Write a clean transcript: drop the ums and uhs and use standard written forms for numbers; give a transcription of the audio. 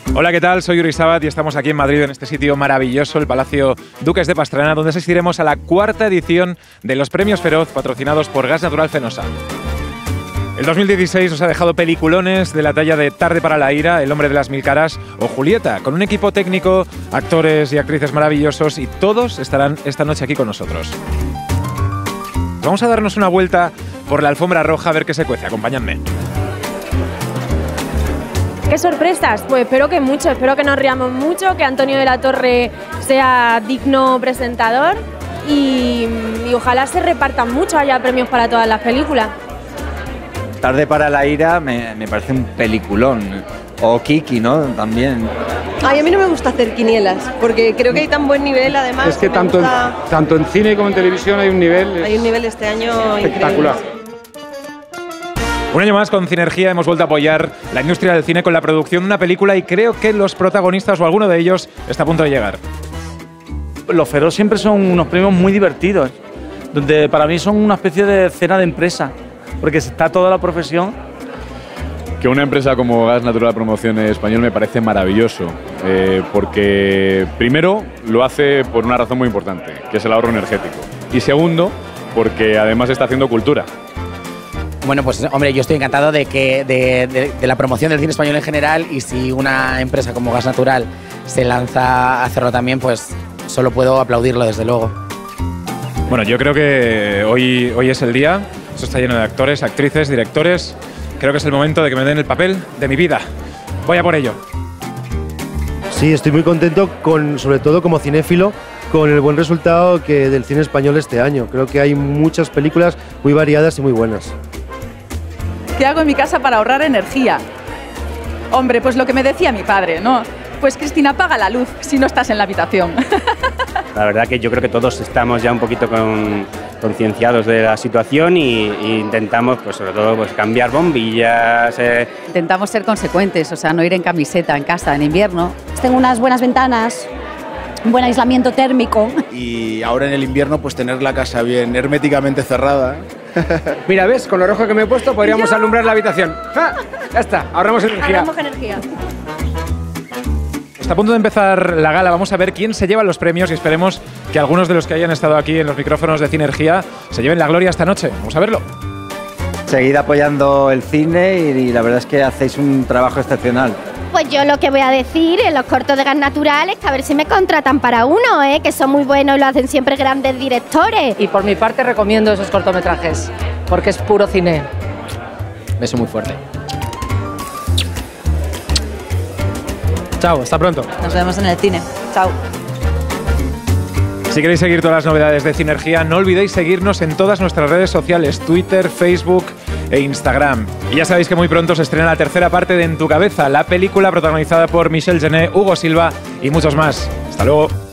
Hola, ¿qué tal? Soy Uri Sabat y estamos aquí en Madrid, en este sitio maravilloso, el Palacio Duques de Pastrana, donde asistiremos a la cuarta edición de los Premios Feroz, patrocinados por Gas Natural Fenosa. El 2016 nos ha dejado peliculones de la talla de Tarde para la ira, El hombre de las mil caras o Julieta, con un equipo técnico, actores y actrices maravillosos, y todos estarán esta noche aquí con nosotros. Vamos a darnos una vuelta por la alfombra roja a ver qué se cuece. Acompañadme. ¿Qué sorpresas? Pues espero que mucho, espero que nos riamos mucho, que Antonio de la Torre sea digno presentador y ojalá se repartan mucho, haya premios para todas las películas. Tarde para la ira me parece un peliculón. O Kiki, ¿no? También. Ay, a mí no me gusta hacer quinielas, porque creo que hay tan buen nivel, además. Es que tanto en cine como en televisión hay un nivel. Hay un nivel este año espectacular. Increíble. Un año más con Cinergia hemos vuelto a apoyar la industria del cine con la producción de una película y creo que los protagonistas o alguno de ellos está a punto de llegar. Los Feroz siempre son unos premios muy divertidos, donde para mí son una especie de cena de empresa, porque está toda la profesión. Que una empresa como Gas Natural Promociones Español me parece maravilloso, porque primero lo hace por una razón muy importante, que es el ahorro energético. Y segundo, porque además está haciendo cultura. Bueno, pues hombre, yo estoy encantado de la promoción del cine español en general, y si una empresa como Gas Natural se lanza a hacerlo también, pues solo puedo aplaudirlo, desde luego. Bueno, yo creo que hoy es el día. Esto está lleno de actores, actrices, directores. Creo que es el momento de que me den el papel de mi vida. Voy a por ello. Sí, estoy muy contento, sobre todo como cinéfilo, con el buen resultado del cine español este año. Creo que hay muchas películas muy variadas y muy buenas. ¿Qué hago en mi casa para ahorrar energía? Hombre, pues lo que me decía mi padre, ¿no? Pues Cristina, apaga la luz si no estás en la habitación. La verdad que yo creo que todos estamos ya un poquito concienciados de la situación y intentamos, pues sobre todo, pues cambiar bombillas. Intentamos ser consecuentes, o sea, no ir en camiseta en casa en invierno. Tengo unas buenas ventanas, un buen aislamiento térmico. Y ahora en el invierno, pues tener la casa bien herméticamente cerrada. Mira, ¿ves? Con lo rojo que me he puesto podríamos alumbrar la habitación. ¡Ja! Ya está, ahorramos energía. Ahorramos energía. Está a punto de empezar la gala. Vamos a ver quién se lleva los premios y esperemos que algunos de los que hayan estado aquí en los micrófonos de Cinergia se lleven la gloria esta noche. Vamos a verlo. Seguid apoyando el cine y la verdad es que hacéis un trabajo excepcional. Pues yo lo que voy a decir en los cortos de Gas Natural es que a ver si me contratan para uno, que son muy buenos y lo hacen siempre grandes directores. Y por mi parte recomiendo esos cortometrajes, porque es puro cine. Beso muy fuerte. Chao, hasta pronto. Nos vemos en el cine. Chao. Si queréis seguir todas las novedades de Cinergia, no olvidéis seguirnos en todas nuestras redes sociales, Twitter, Facebook e Instagram. Y ya sabéis que muy pronto se estrena la tercera parte de En tu cabeza, la película protagonizada por Michel Genet, Hugo Silva y muchos más. Hasta luego.